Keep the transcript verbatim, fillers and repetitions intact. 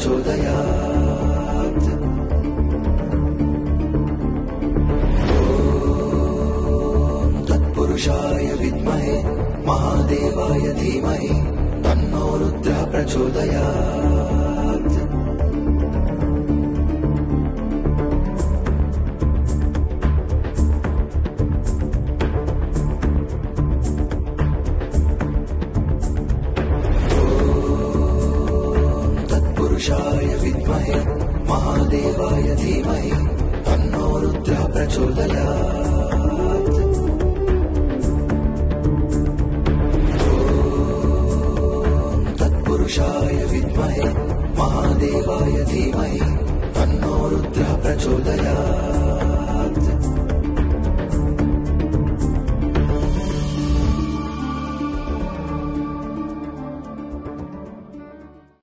प्रचोदयात्। ॐ तत्पुरुषाय विद्महे महादेवाय धीमहि तन्नो रुद्रः प्रचोदयात्। पुरुषाय विद्महे महादेवाय धीमहि तन्नो रुद्रः प्रचोदयात्। ॐ तत्पुरुषाय विद्महे महादेवाय धीमहि तन्नो रुद्रः प्रचोदयात्।